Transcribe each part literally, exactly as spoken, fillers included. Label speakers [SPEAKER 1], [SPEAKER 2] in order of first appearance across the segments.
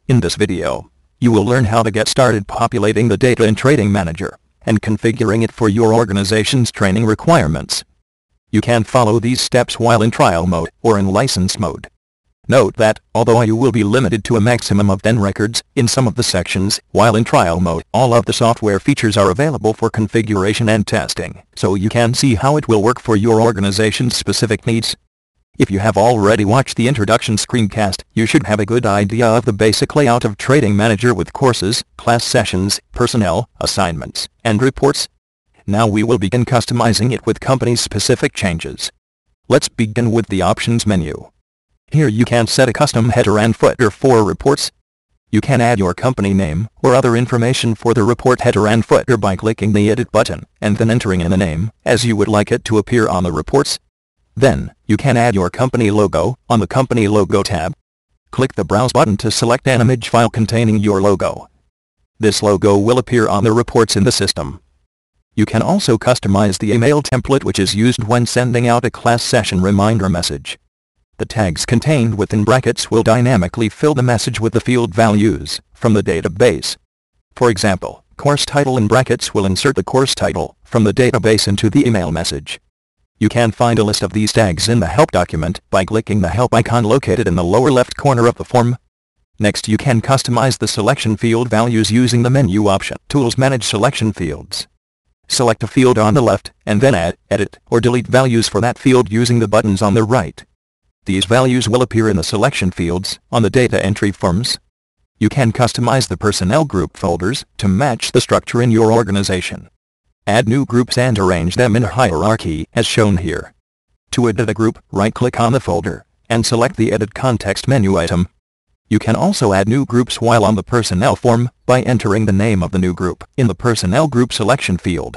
[SPEAKER 1] In this video, you will learn how to get started populating the data in Trading Manager and configuring it for your organization's training requirements. You can follow these steps while in trial mode or in license mode. Note that, although you will be limited to a maximum of ten records in some of the sections, while in trial mode, all of the software features are available for configuration and testing, so you can see how it will work for your organization's specific needs. If you have already watched the introduction screencast, you should have a good idea of the basic layout of Trading Manager with courses, class sessions, personnel, assignments, and reports. Now we will begin customizing it with company-specific changes. Let's begin with the Options menu. Here you can set a custom header and footer for reports. You can add your company name or other information for the report header and footer by clicking the Edit button and then entering in the name as you would like it to appear on the reports. Then, you can add your company logo on the Company Logo tab. Click the Browse button to select an image file containing your logo. This logo will appear on the reports in the system. You can also customize the email template which is used when sending out a class session reminder message. The tags contained within brackets will dynamically fill the message with the field values from the database. For example, course title in brackets will insert the course title from the database into the email message. You can find a list of these tags in the Help document by clicking the Help icon located in the lower left corner of the form. Next, you can customize the selection field values using the menu option. Tools Manage Selection Fields. Select a field on the left, and then add, edit, or delete values for that field using the buttons on the right. These values will appear in the selection fields on the data entry forms. You can customize the personnel group folders to match the structure in your organization. Add new groups and arrange them in a hierarchy as shown here. To edit a group, right-click on the folder and select the Edit Context menu item. You can also add new groups while on the personnel form by entering the name of the new group in the personnel group selection field.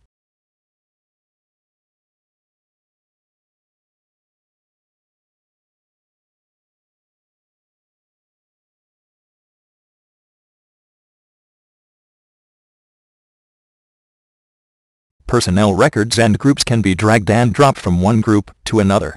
[SPEAKER 1] Personnel records and groups can be dragged and dropped from one group to another.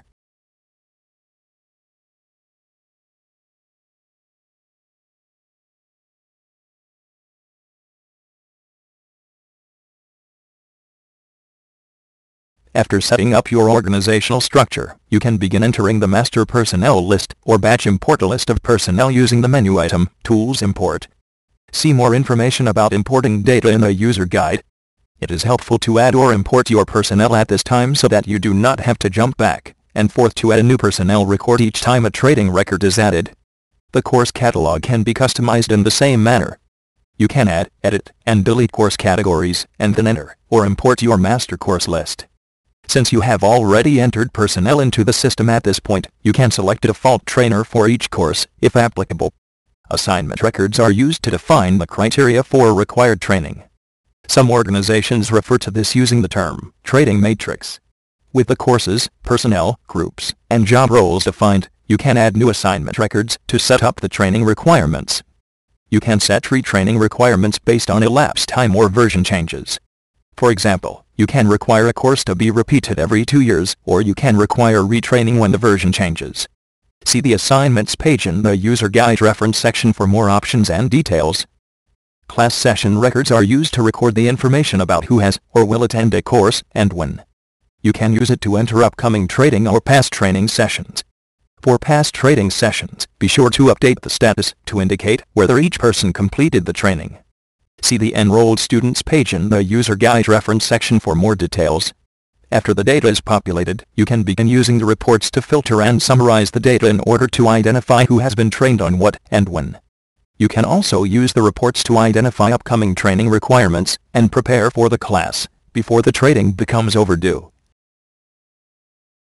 [SPEAKER 1] After setting up your organizational structure, you can begin entering the master personnel list or batch import a list of personnel using the menu item, Tools Import. See more information about importing data in the user guide. It is helpful to add or import your personnel at this time so that you do not have to jump back and forth to add a new personnel record each time a trading record is added. The course catalog can be customized in the same manner. You can add, edit, and delete course categories and then enter or import your master course list. Since you have already entered personnel into the system at this point, you can select a default trainer for each course, if applicable. Assignment records are used to define the criteria for required training. Some organizations refer to this using the term trading matrix. With the courses, personnel, groups, and job roles defined, you can add new assignment records to set up the training requirements. You can set retraining requirements based on elapsed time or version changes. For example, you can require a course to be repeated every two years, or you can require retraining when the version changes. See the assignments page in the user guide reference section for more options and details. Class session records are used to record the information about who has or will attend a course and when. You can use it to enter upcoming trading or past training sessions. For past trading sessions, be sure to update the status to indicate whether each person completed the training. See the Enrolled Students page in the user guide reference section for more details. After the data is populated, you can begin using the reports to filter and summarize the data in order to identify who has been trained on what and when. You can also use the reports to identify upcoming training requirements and prepare for the class before the trading becomes overdue.